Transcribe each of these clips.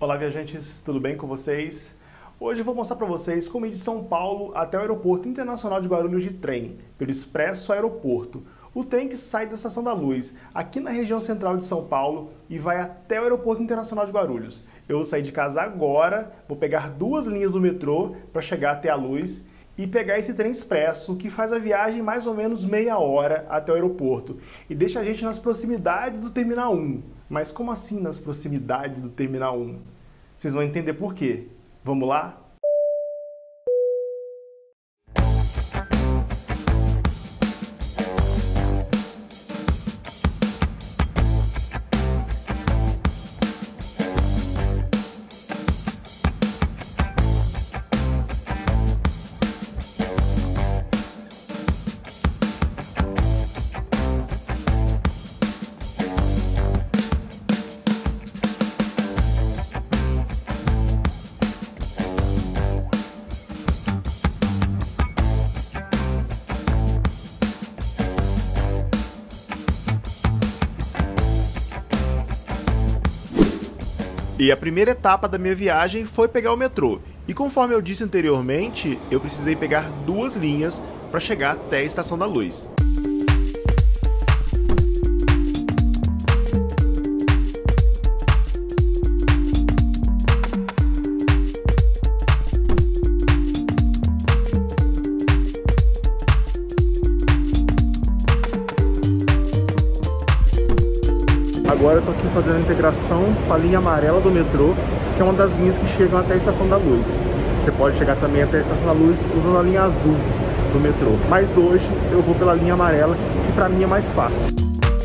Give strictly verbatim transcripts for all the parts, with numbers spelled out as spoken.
Olá, viajantes, tudo bem com vocês? Hoje eu vou mostrar para vocês como ir de São Paulo até o Aeroporto Internacional de Guarulhos de trem, pelo Expresso Aeroporto. O trem que sai da Estação da Luz, aqui na região central de São Paulo, e vai até o Aeroporto Internacional de Guarulhos. Eu vou sair de casa agora, vou pegar duas linhas do metrô para chegar até a Luz e pegar esse trem expresso que faz a viagem mais ou menos meia hora até o aeroporto e deixa a gente nas proximidades do Terminal um. Mas como assim nas proximidades do Terminal um? Vocês vão entender por quê. Vamos lá? E a primeira etapa da minha viagem foi pegar o metrô. E conforme eu disse anteriormente, eu precisei pegar duas linhas para chegar até a Estação da Luz. Agora eu tô aqui fazendo a integração com a linha amarela do metrô, que é uma das linhas que chegam até a Estação da Luz. Você pode chegar também até a Estação da Luz usando a linha azul do metrô. Mas hoje eu vou pela linha amarela, que pra mim é mais fácil.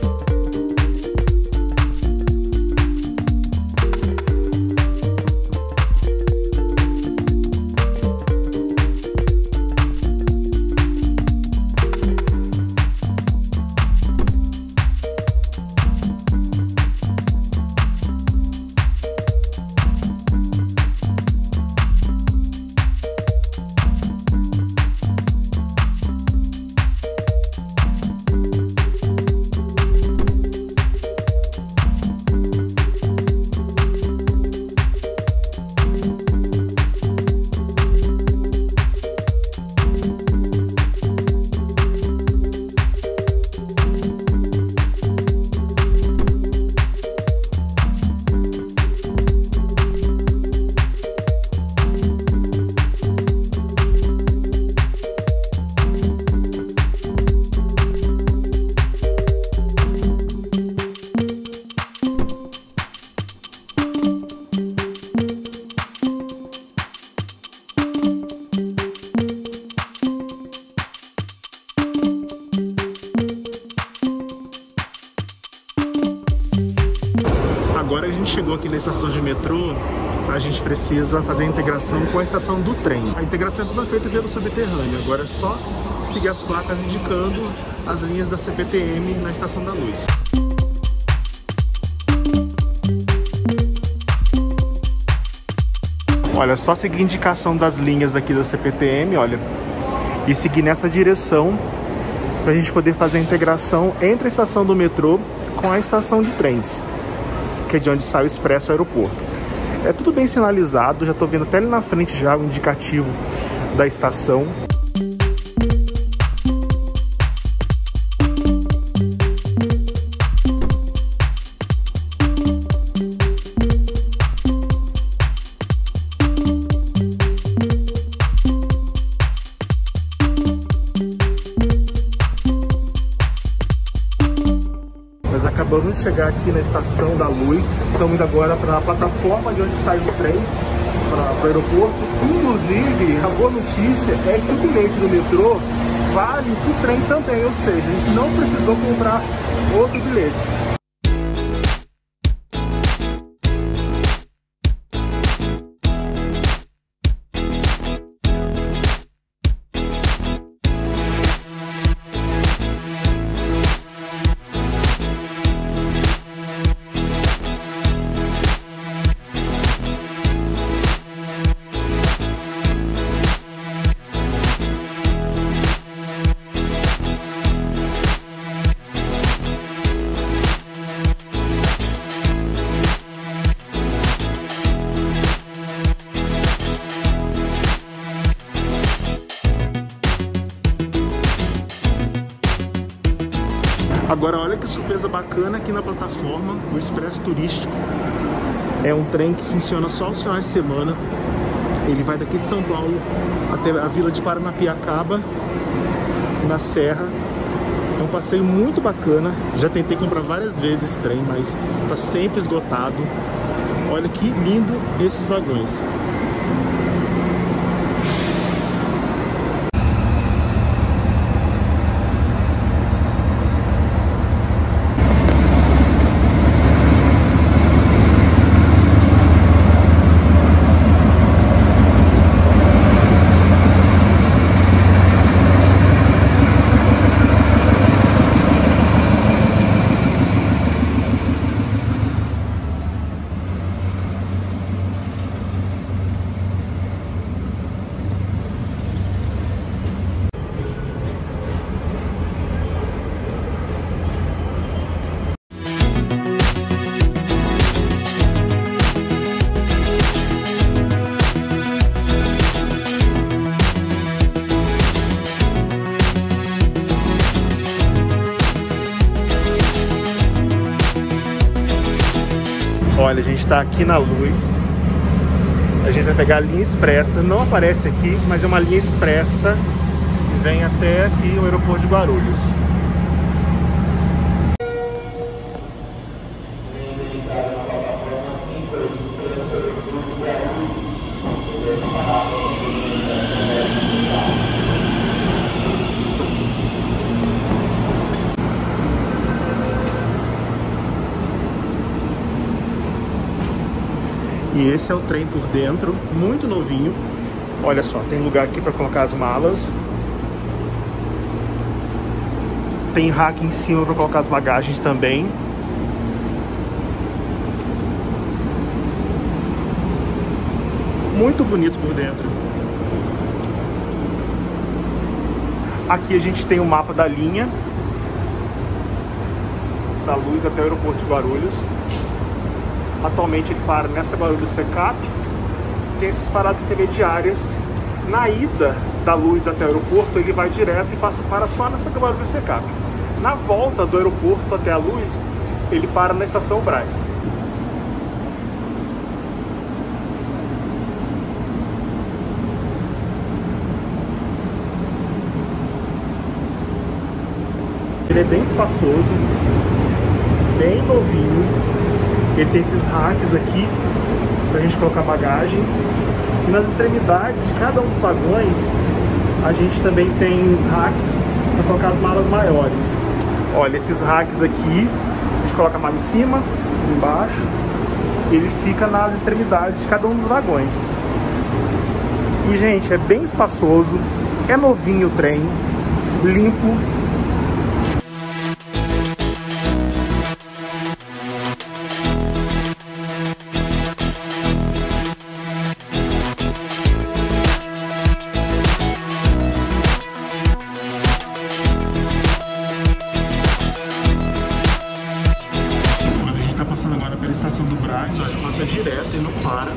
Agora a gente chegou aqui na estação de metrô, a gente precisa fazer a integração com a estação do trem. A integração é toda feita pelo subterrâneo, agora é só seguir as placas indicando as linhas da C P T M na Estação da Luz. Olha, só seguir a indicação das linhas aqui da C P T M, olha, e seguir nessa direção para a gente poder fazer a integração entre a estação do metrô com a estação de trens, que é de onde sai o Expresso Aeroporto. É tudo bem sinalizado, já estou vendo até ali na frente já o indicativo da estação. Nós acabamos de chegar aqui na Estação da Luz, estamos indo agora para a plataforma de onde sai o trem para o aeroporto. Inclusive, a boa notícia é que o bilhete do metrô vale para o trem também, ou seja, a gente não precisou comprar outro bilhete. Agora olha que surpresa bacana aqui na plataforma, o Expresso Turístico. É um trem que funciona só aos finais de semana. Ele vai daqui de São Paulo até a vila de Paranapiacaba, na Serra. É um passeio muito bacana. Já tentei comprar várias vezes esse trem, mas tá sempre esgotado. Olha que lindo esses vagões. Olha, a gente está aqui na Luz. A gente vai pegar a linha expressa. Não aparece aqui, mas é uma linha expressa que vem até aqui o aeroporto de Guarulhos. E esse é o trem por dentro, muito novinho. Olha só, tem lugar aqui para colocar as malas. Tem rack em cima para colocar as bagagens também. Muito bonito por dentro. Aqui a gente tem o mapa da linha da Luz até o aeroporto de Guarulhos. Atualmente ele para nessa Guarulhos Secap. Tem essas paradas intermediárias. Na ida da Luz até o aeroporto ele vai direto e passa para só nessa Guarulhos Secap. Na volta do aeroporto até a Luz ele para na estação Brás. Ele é bem espaçoso, bem novinho. Ele tem esses racks aqui pra gente colocar bagagem. E nas extremidades de cada um dos vagões a gente também tem os racks para colocar as malas maiores. Olha, esses racks aqui, a gente coloca a mala em cima, embaixo, e ele fica nas extremidades de cada um dos vagões. E, gente, é bem espaçoso, é novinho o trem, limpo. Agora pela estação do Brás, olha, passa direto e não para.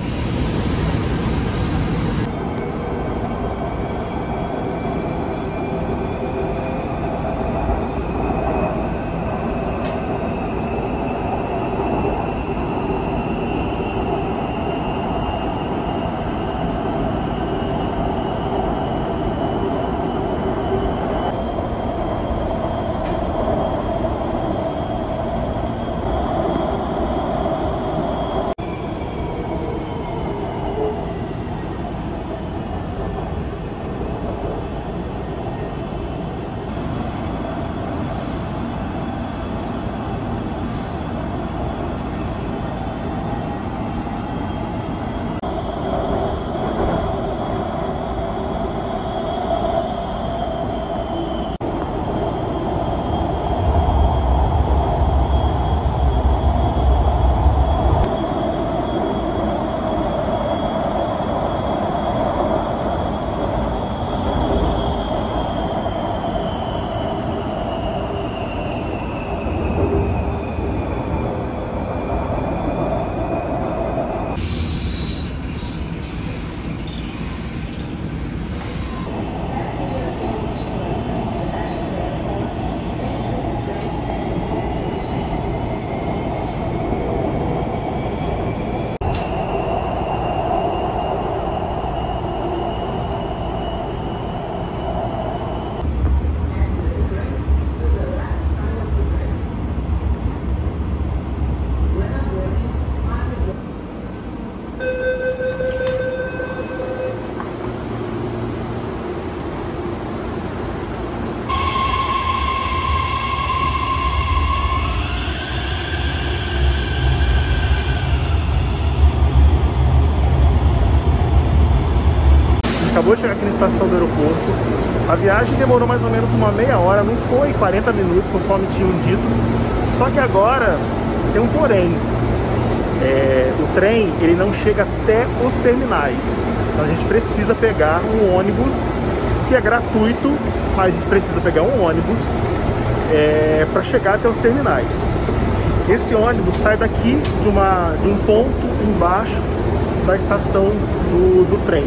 acabou de chegar aqui na estação do aeroporto. A viagem demorou mais ou menos uma meia hora, não foi quarenta minutos, conforme tinham dito. Só que agora tem um porém. É, o trem ele não chega até os terminais. Então a gente precisa pegar um ônibus, que é gratuito, mas a gente precisa pegar um ônibus é, para chegar até os terminais. Esse ônibus sai daqui de, uma, de um ponto embaixo da estação do, do trem.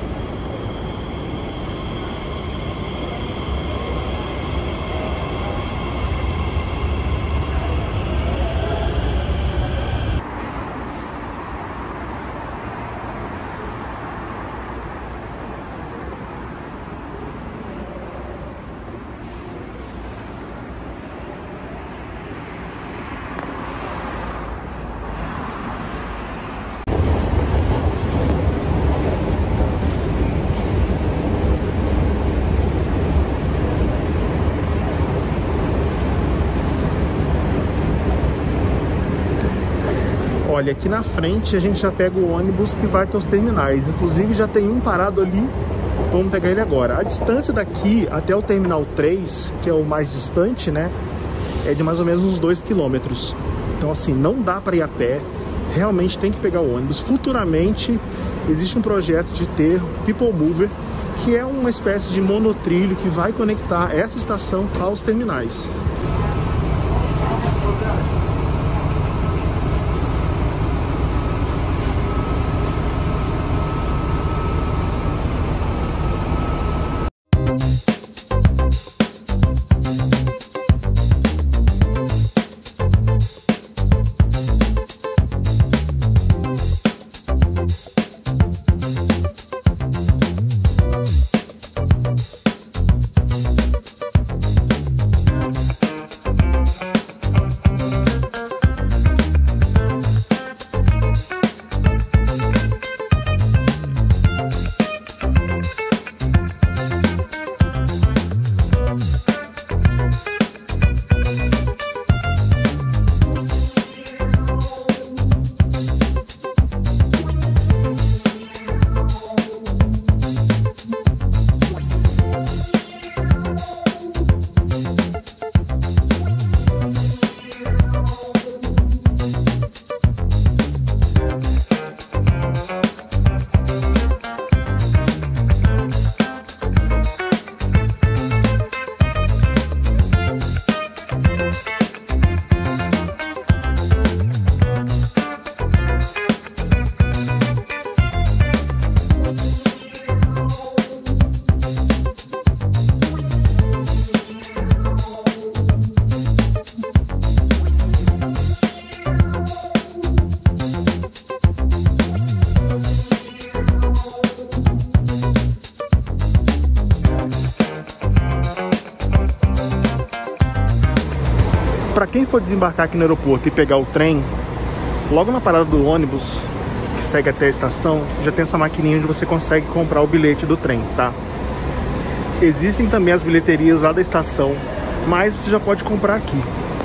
Olha, aqui na frente a gente já pega o ônibus que vai até os terminais. Inclusive já tem um parado ali, vamos pegar ele agora. A distância daqui até o terminal três, que é o mais distante, né, é de mais ou menos uns dois quilômetros. Então assim, não dá para ir a pé, realmente tem que pegar o ônibus. Futuramente existe um projeto de ter People Mover, que é uma espécie de monotrilho que vai conectar essa estação aos terminais. Para quem for desembarcar aqui no aeroporto e pegar o trem, logo na parada do ônibus que segue até a estação, já tem essa maquininha onde você consegue comprar o bilhete do trem, tá? Existem também as bilheterias lá da estação, mas você já pode comprar aqui.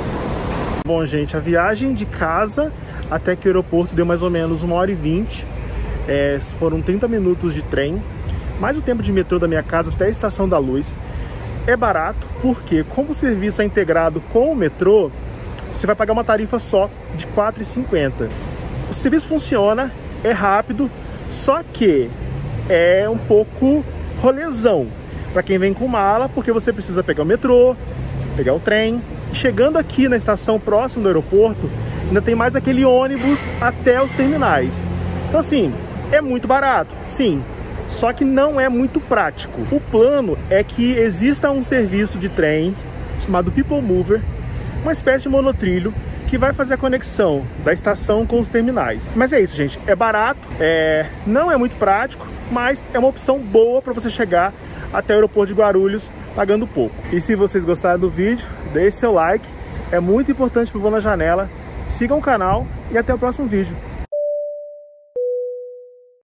Bom, gente, a viagem de casa até que o aeroporto deu mais ou menos uma hora e vinte. É, foram trinta minutos de trem, mais o tempo de metrô da minha casa até a Estação da Luz. É barato, porque como o serviço é integrado com o metrô, você vai pagar uma tarifa só de quatro reais e cinquenta centavos. O serviço funciona, é rápido, só que é um pouco rolezão para quem vem com mala, porque você precisa pegar o metrô, pegar o trem. Chegando aqui na estação próxima do aeroporto, ainda tem mais aquele ônibus até os terminais. Então assim, é muito barato, sim. Só que não é muito prático. O plano é que exista um serviço de trem chamado People Mover, uma espécie de monotrilho que vai fazer a conexão da estação com os terminais. Mas é isso, gente. É barato, é... não é muito prático, mas é uma opção boa para você chegar até o aeroporto de Guarulhos pagando pouco. E se vocês gostaram do vídeo, deixe seu like. É muito importante para o Vou na Janela. Sigam o canal e até o próximo vídeo.